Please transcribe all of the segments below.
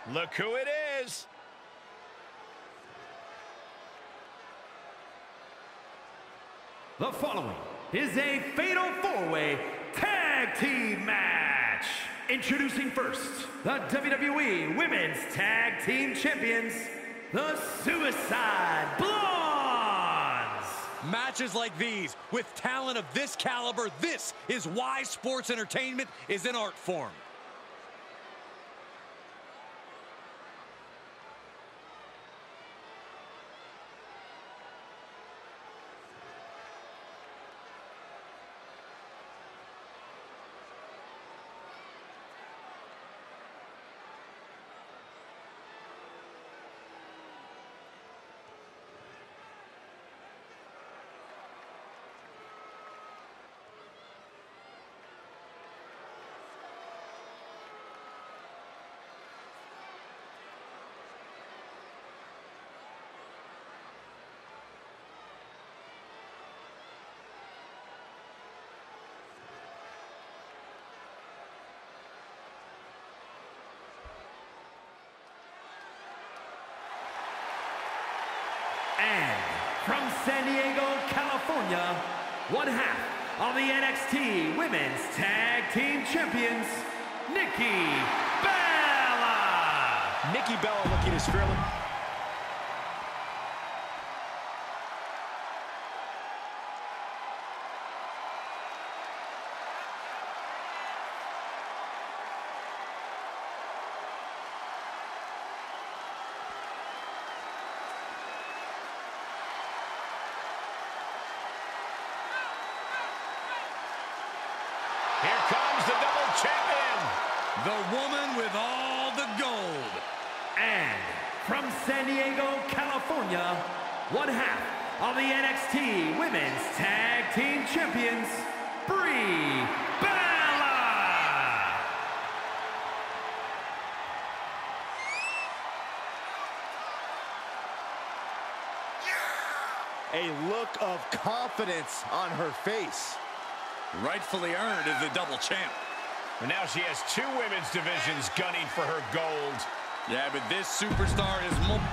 Look who it is. The following is a fatal four-way tag team match. Introducing first, the WWE Women's Tag Team Champions, the Suicide Blondes. Matches like these, with talent of this caliber, this is why sports entertainment is an art form. And from San Diego, California, one half of the NXT Women's Tag Team Champions, Nikki Bella. Nikki Bella looking as fearless. Here comes the double champion. The woman with all the gold. And from San Diego, California, one half of the NXT Women's Tag Team Champions, Brie Bella. A look of confidence on her face. Rightfully earned as the double champ. And now she has two women's divisions gunning for her gold. Yeah, but this superstar is more...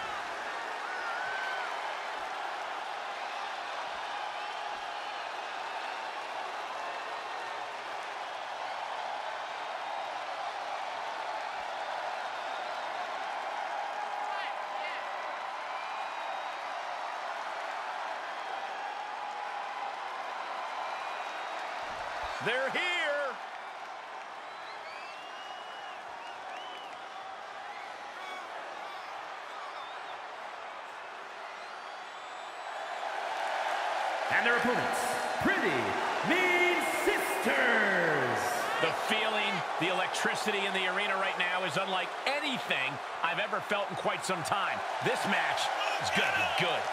They're here. And their opponents, Pretty Mean Sisters. The feeling, the electricity in the arena right now is unlike anything I've ever felt in quite some time. This match is going to be good.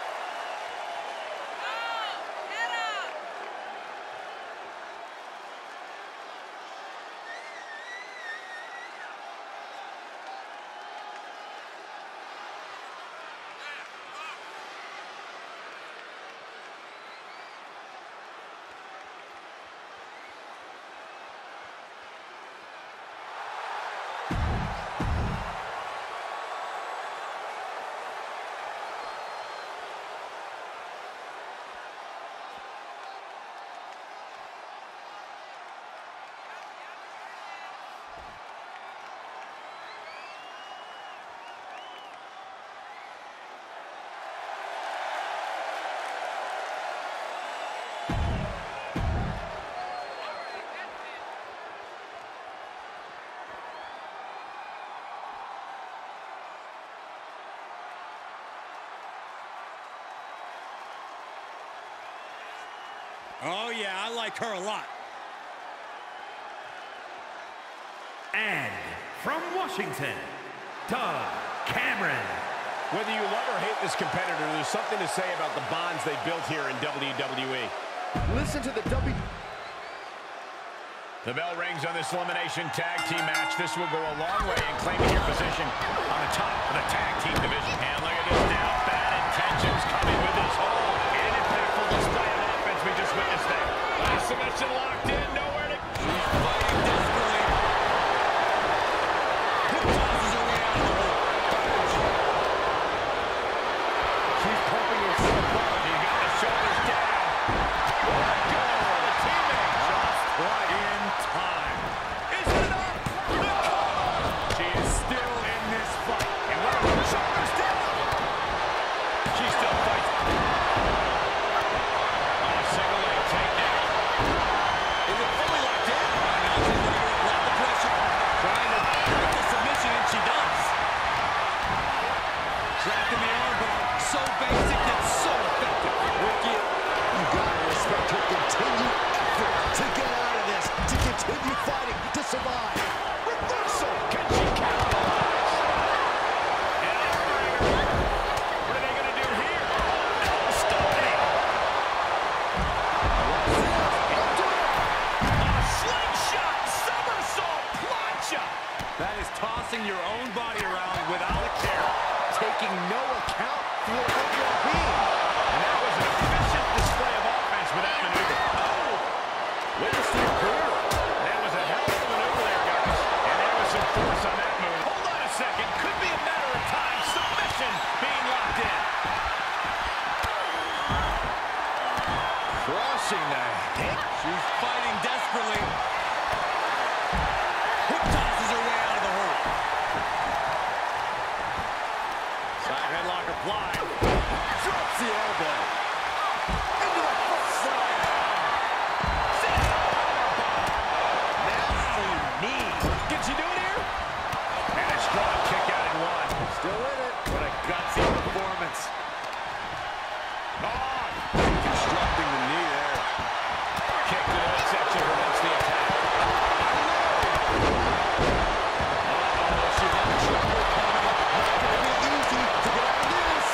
Oh, yeah, I like her a lot. And from Washington, Doug Cameron. Whether you love or hate this competitor, there's something to say about the bonds they built here in WWE. Listen to the The bell rings on this elimination tag team match. This will go a long way in claiming your position on the top of the tag team division. And look at this now. Bad intentions coming with this whole and impactful display of offense we just witnessed there. Nice submission locked in. Nowhere to... She's fighting desperately. Hip tosses her tossing your own body around without a care. Taking no account for what you're being. And that was an efficient display of offense with that maneuver. Oh! Way to steal clear. That was a hell of a maneuver there, guys. And there was some force on that move. Hold on a second. Could be a matter of time. Submission being locked in. Crushing the hip. She's fighting desperately. Hook tosses her way out of the hole. Side headlock applied. Drops the elbow. Into the foot slam. Nasty knee. Can she do it here? And a strong kick out in one. Still in it. What a gutsy performance. Oh! Constructing the knee there. Kick to the midsection prevents the attack. She's having trouble coming up. Not going to be easy to get out of this.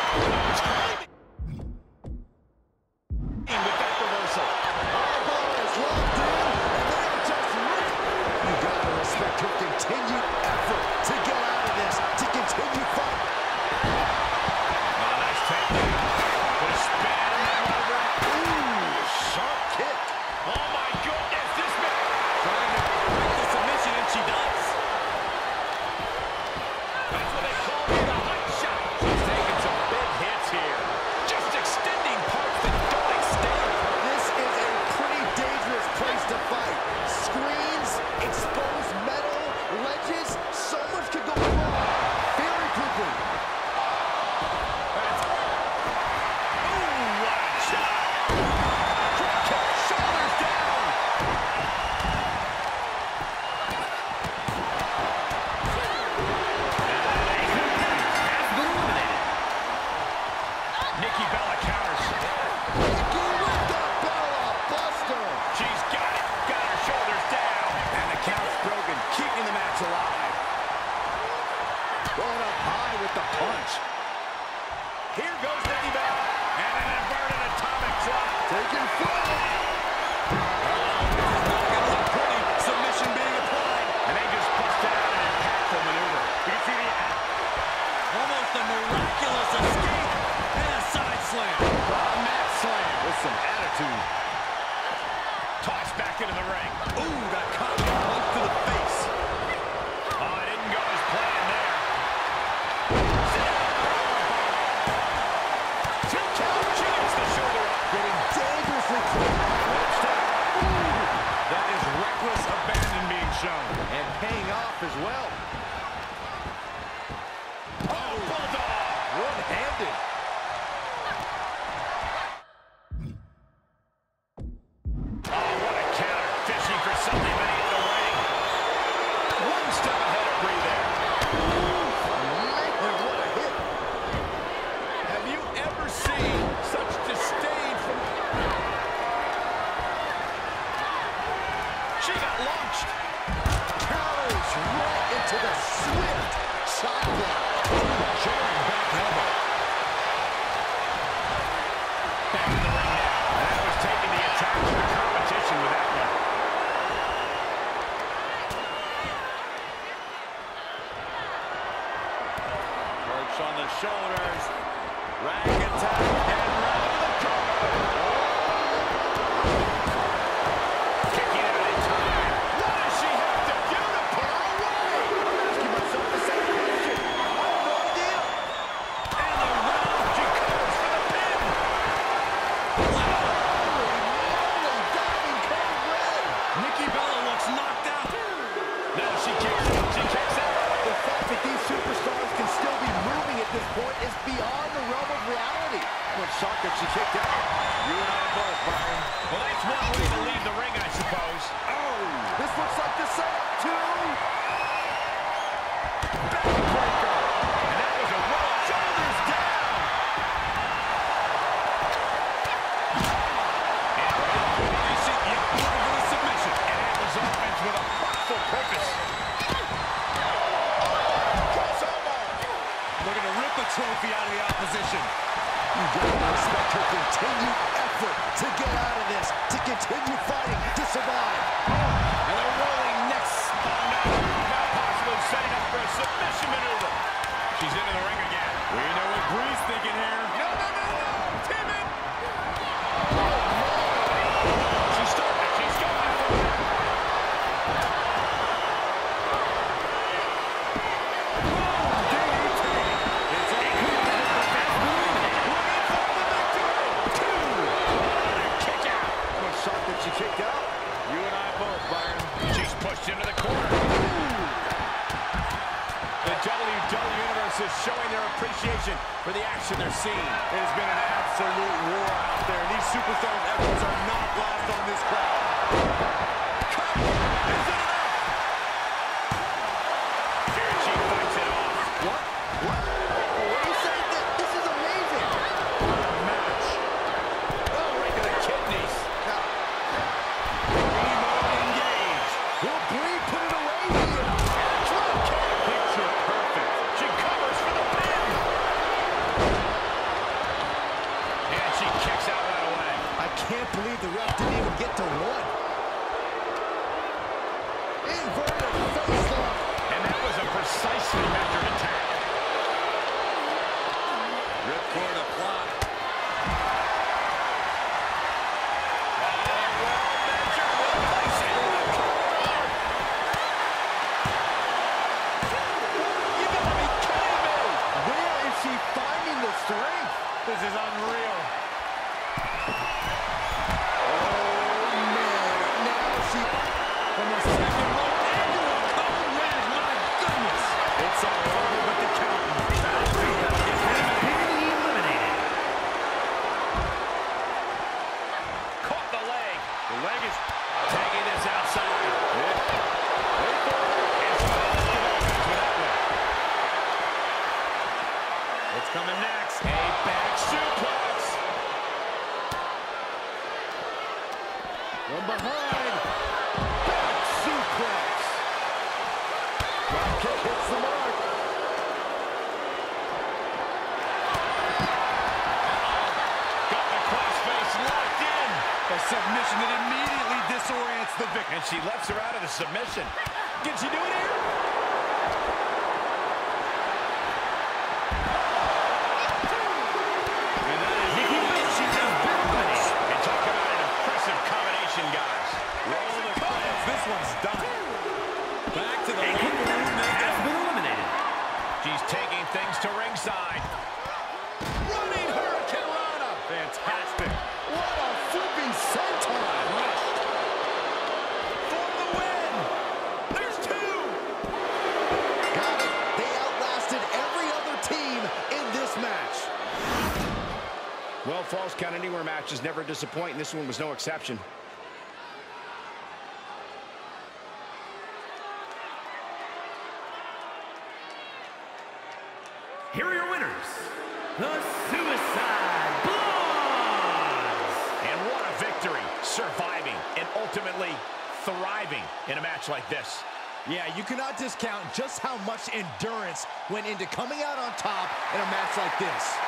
With that reversal. Elbow is locked in, and then it just ripped. You got to respect her continued effort to get out of this, to continue fighting. Oh, nice takedown. Put a spin on that maneuver. Ooh, sharp kick. Oh my goodness, this man. Trying to break the submission, and she does. That's what they call me, the hot shot. She's taking some big hits here. Just extending parts that don't extend. This is a pretty dangerous place to fight. Screens, exposed metal, ledges, so much could go wrong very quickly. That's... Ooh, what a shot. Drop kick, shoulders down. Has been eliminated. Nikki Bella counters. Nikki with the Bella Buster. She's got it. Got her shoulders down. And the count's broken, keeping the match alive. Going up high with the punch. Here goes Nikki Bella. And an inverted atomic drop. Taking flight. Not gonna look pretty. Submission being applied. And they just busted out an impactful maneuver. You can see the... Almost a miraculous escape. And a side slam. Mat slam. With some attitude. Tossed back into the ring. Ooh, that caught me close to the face. Oh, it didn't go as planned there. Two count. She gets the shoulder up. Getting dangerously close. That is reckless abandon being shown. And paying off as well. Oh, bulldog. One-handed. Oh, what a counter. Fishing for something beneath the ring. One step ahead of Brie there. And what a hit. Have you ever seen such disdain from... She got launched. Counters right into the swift shot block. Jarring back elbow. Back in the ring now. That was taking the attack to the competition with that one. Perch on the shoulders. Rag attack and round the corner. Kicking out in time. What does she have to do to put her away? I'm asking myself the same question. I have no idea. And the round, she covers for the pin. Holy diving code red. Nikki Bella looks knocked out. Now she kicks out. She kicks out. The fact that these superstars can still be moving at this point is beyond the realm of reality. I'm shocked that she kicked out. You and I both, Byron. Well, that's one way to leave the ring, I suppose. Oh, this looks like the setup to Backbreaker. And that was a roll. Shoulders down. You see, looking for the submission. And it was offense with a hurtful purpose. Cross elbow. Looking to rip a trophy out of the opposition. You gotta respect her continued effort to get out of this, to continue fighting, to survive. And they're rolling next. Oh, no. Not possible. Setting a submission maneuver. She's into the ring again. We know what Bree's thinking here. No, no, no, no. Timid. She's starting. She's going for it. She kicked out. You and I both, Byron. She's pushed into the corner. The WWE Universe is showing their appreciation for the action they're seeing. It has been an absolute war out there. These superstars' efforts are not lost on this crowd. Here she fights it off. What? What? What are you saying? This is amazing. What a match. Oh, right to the kidneys. Will Bree put it away here? Drop kick. Picture perfect. She covers for the pin. And she kicks out right away. I can't believe the ref didn't even get to one. Inverted face lock. And that was a precisely measured attack. Ripcord applied. Finding the strength. This is unreal. Oh, man. Now she... From the second row into a cold red. My goodness. It's all over with the count. Eliminated. Caught the leg. The leg is Tagging this outside. Wait for it. What's coming next? A back suplex. From behind. Back suplex. Drop kick hits the mark. Got the crossface locked in. A submission that immediately disorients the victim. And she lets her out of the submission. Can she do it here? And that is Nikki Bella, she has been eliminated. And talk about an impressive combination, guys. Roll the credits. This one's done. Back to the Nikki locker Bella room they has go. been eliminated. She's taking things to ringside. Running Hurricane Rana. Fantastic. What a flipping senton. For the win. There's two. Got it. They outlasted every other team in this match. Well, Falls Count Anywhere matches never disappoint, and this one was no exception. Here are your winners, the Suicide Blondes. And what a victory, surviving and ultimately thriving in a match like this. Yeah, you cannot discount just how much endurance went into coming out on top in a match like this.